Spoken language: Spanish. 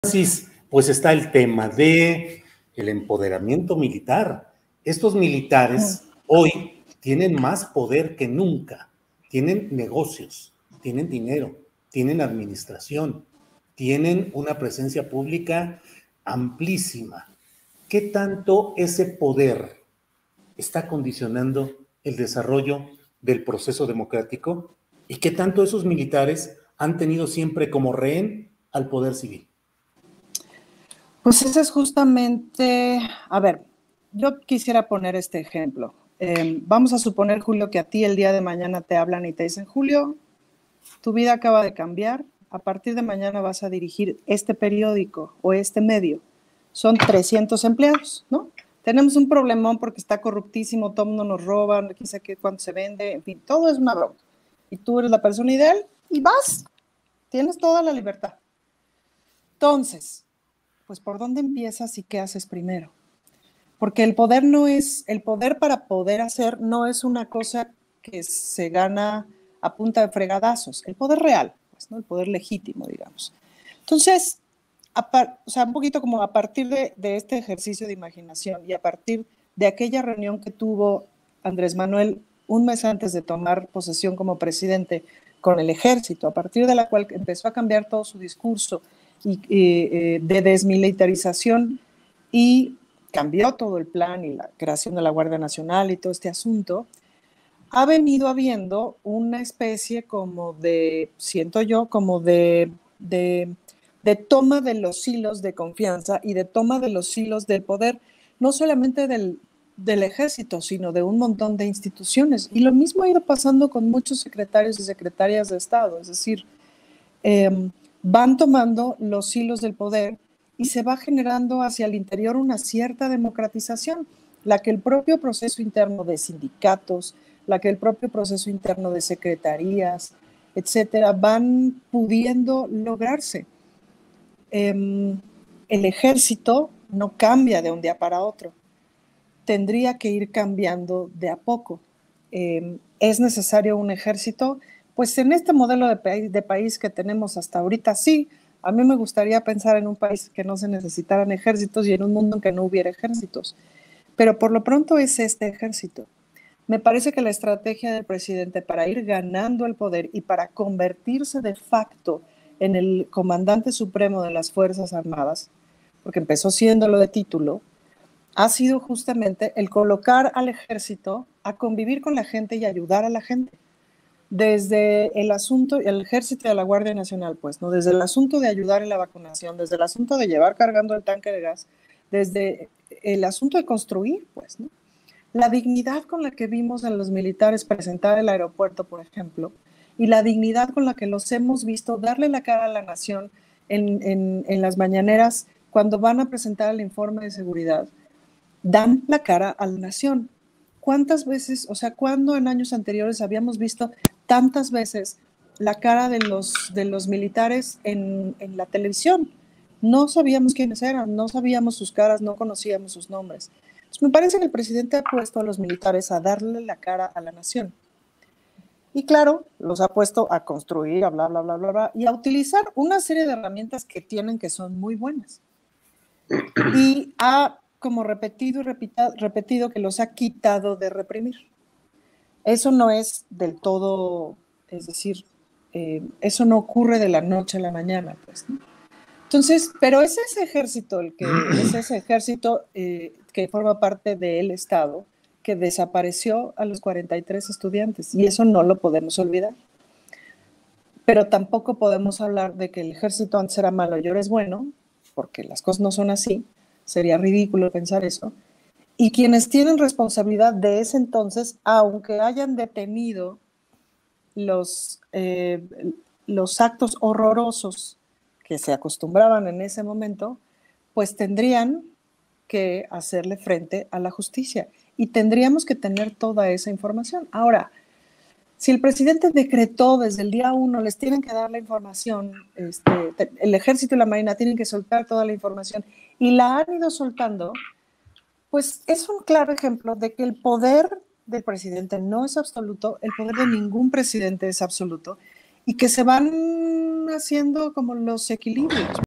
Francis, pues está el tema de el empoderamiento militar. Estos militares hoy tienen más poder que nunca. Tienen negocios, tienen dinero, tienen administración, tienen una presencia pública amplísima. ¿Qué tanto ese poder está condicionando el desarrollo del proceso democrático? ¿Y qué tanto esos militares han tenido siempre como rehén al poder civil? Pues ese es justamente, a ver, yo quisiera poner este ejemplo. Vamos a suponer, Julio, que a ti el día de mañana te hablan y te dicen, Julio, tu vida acaba de cambiar, a partir de mañana vas a dirigir este periódico o este medio. Son 300 empleados, ¿no? Tenemos un problemón porque está corruptísimo, todo el mundo nos roba, quién sabe qué, cuánto se vende, en fin, todo es una broma. Y tú eres la persona ideal y vas, tienes toda la libertad. Entonces, pues ¿por dónde empiezas y qué haces primero? Porque el poder para poder hacer no es una cosa que se gana a punta de fregadazos, el poder real, pues, ¿no? El poder legítimo, digamos. Entonces, un poquito como a partir de este ejercicio de imaginación y a partir de aquella reunión que tuvo Andrés Manuel un mes antes de tomar posesión como presidente con el ejército, a partir de la cual empezó a cambiar todo su discurso de desmilitarización y cambió todo el plan y la creación de la Guardia Nacional y todo este asunto, ha venido habiendo una especie como de, siento yo, como de toma de los hilos de confianza y de toma de los hilos del poder, no solamente del ejército, sino de un montón de instituciones. Y lo mismo ha ido pasando con muchos secretarios y secretarias de Estado, es decir, van tomando los hilos del poder y se va generando hacia el interior una cierta democratización, la que el propio proceso interno de sindicatos, la que el propio proceso interno de secretarías, etcétera, van pudiendo lograrse. El ejército no cambia de un día para otro, tendría que ir cambiando de a poco. ¿Es necesario un ejército? Pues en este modelo de país que tenemos hasta ahorita, sí. A mí me gustaría pensar en un país que no se necesitaran ejércitos y en un mundo en que no hubiera ejércitos. Pero por lo pronto es este ejército. Me parece que la estrategia del presidente para ir ganando el poder y para convertirse de facto en el comandante supremo de las Fuerzas Armadas, porque empezó siéndolo de título, ha sido justamente el colocar al ejército a convivir con la gente y ayudar a la gente. Desde el asunto, el ejército y la Guardia Nacional, pues, ¿no? Desde el asunto de ayudar en la vacunación, desde el asunto de llevar cargando el tanque de gas, desde el asunto de construir, pues, ¿no? La dignidad con la que vimos a los militares presentar el aeropuerto, por ejemplo, y la dignidad con la que los hemos visto darle la cara a la nación en las mañaneras cuando van a presentar el informe de seguridad, dan la cara a la nación. ¿Cuántas veces, o sea, cuándo en años anteriores habíamos visto tantas veces la cara de los militares en la televisión? No sabíamos quiénes eran, no sabíamos sus caras, no conocíamos sus nombres. Entonces, me parece que el presidente ha puesto a los militares a darle la cara a la nación. Y claro, los ha puesto a construir, a bla, bla, bla, bla, bla, y a utilizar una serie de herramientas que tienen que son muy buenas. Y ha como repetido y repetido que los ha quitado de reprimir. Eso no es del todo, es decir, eso no ocurre de la noche a la mañana, pues, ¿no? Entonces, pero es ese ejército que forma parte del Estado que desapareció a los 43 estudiantes y eso no lo podemos olvidar. Pero tampoco podemos hablar de que el ejército antes era malo y ahora es bueno, porque las cosas no son así. Sería ridículo pensar eso. Y quienes tienen responsabilidad de ese entonces, aunque hayan detenido los actos horrorosos que se acostumbraban en ese momento, pues tendrían que hacerle frente a la justicia y tendríamos que tener toda esa información. Ahora, si el presidente decretó desde el día 1, les tienen que dar la información, el ejército y la marina tienen que soltar toda la información y la han ido soltando, pues es un claro ejemplo de que el poder del presidente no es absoluto, el poder de ningún presidente es absoluto y que se van haciendo como los equilibrios.